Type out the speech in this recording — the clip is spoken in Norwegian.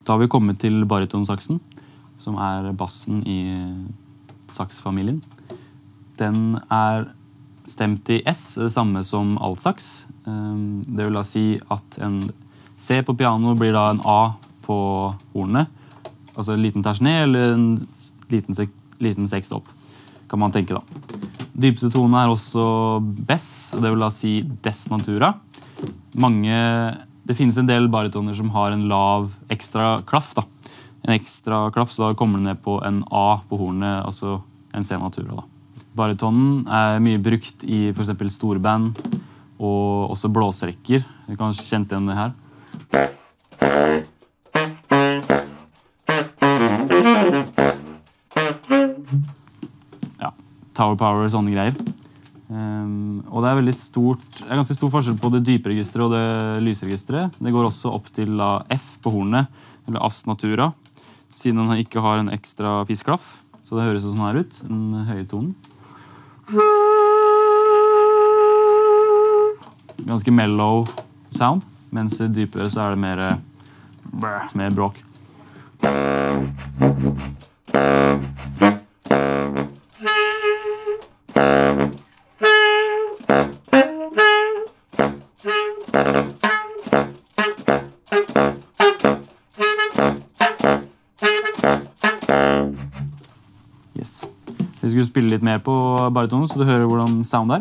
Da har vi kommet til baritonsaksen, som bassen i saksfamilien. Den stemt i S, det samme som altsaks. Det vil da si at en C på piano blir da en A på hornet, altså en liten ters ned eller en liten sekst opp, kan man tenke da. Dypeste tone også Bess, det vil da si Des natura. Det finnes en del baritoner som har en lav ekstra klaff da. En ekstra klaff, så da kommer det ned på en A på hornet, altså en C natura da. Baritonen mye brukt i for eksempel storband og også blåsrekker. Du kan kjenne igjen det her. Ja, Tower Power og sånne greier. Og det ganske stor forskjell på det dype registeret og det lysregisteret. Det går også opp til F på hornet, eller As natura, siden den ikke har en ekstra fisklaff. Så det høres sånn her ut, den høye tonen. Ganske mellow sound, mens i dypere så det mer bråk. Yes. Jeg skulle spille litt mer på baritonen, så du hører hvordan sound